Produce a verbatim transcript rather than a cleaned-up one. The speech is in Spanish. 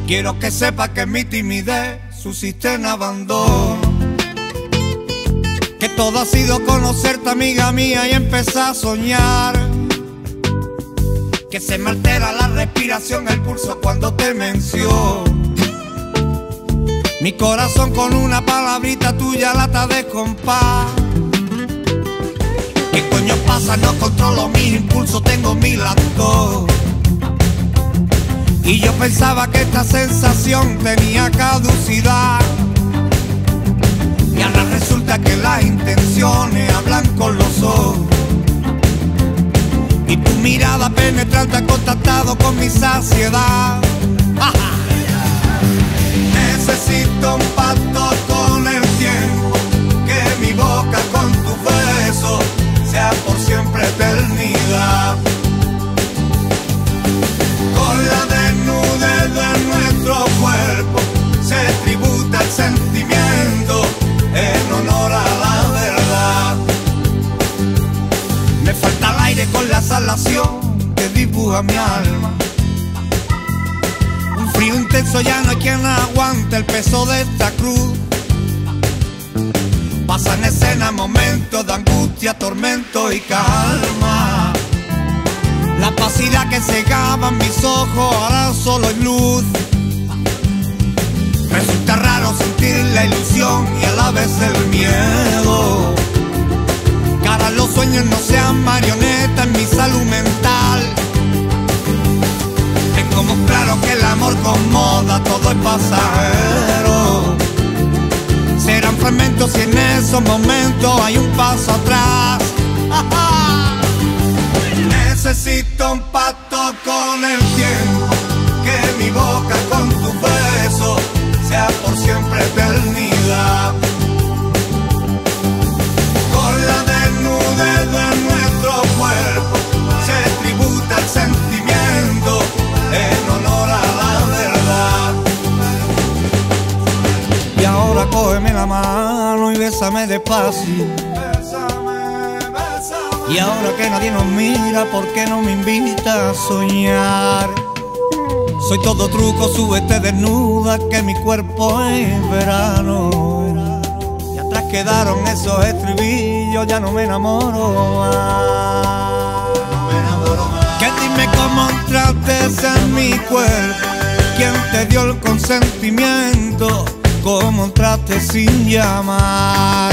Quiero que sepa que mi timidez suscita en abandono, que todo ha sido conocerte, amiga mía, y empezar a soñar. Que se me altera la respiración, el pulso cuando te menciono. Mi corazón con una palabrita tuya lata de compás. ¿Qué coño pasa? No controlo mis impulsos, tengo mil actos. Y yo pensaba que esta sensación tenía caducidad, y ahora resulta que las intenciones hablan con los ojos. Y tu mirada penetrante ha contactado con mi saciedad. ¡Ajá! Necesito un pacto con el tiempo, que mi boca con tu beso sea por siempre eternidad. Con la desnudez de nuestro cuerpo se tributa el sentimiento en honor a la verdad. Me falta el aire con la salación que dibuja mi alma. Un frío intenso, ya no hay quien aguante el peso de esta cruz. Pasan escena momentos de angustia, tormento y calma. La opacidad que cegaba mis ojos ahora solo es luz. Resulta raro sentir la ilusión y a la vez el miedo. Que ahora los sueños no sean marionetas en mi salud mental. Tengo muy claro que el amor con moda todo es pasajero. Serán fragmentos y en esos momentos hay un paso atrás. Necesito un pacto con el tiempo, que mi boca con tu beso sea por siempre eternidad. Con la desnudez de nuestro cuerpo se tributa el sentimiento en honor a la verdad. Y ahora cógeme la mano y bésame despacio. Y ahora que nadie nos mira, ¿por qué no me invita a soñar? Soy todo truco, súbete desnuda, que mi cuerpo es verano. Y atrás quedaron esos estribillos, ya no me enamoro más. Que dime cómo entraste en mi cuerpo, quién te dio el consentimiento, cómo entraste sin llamar.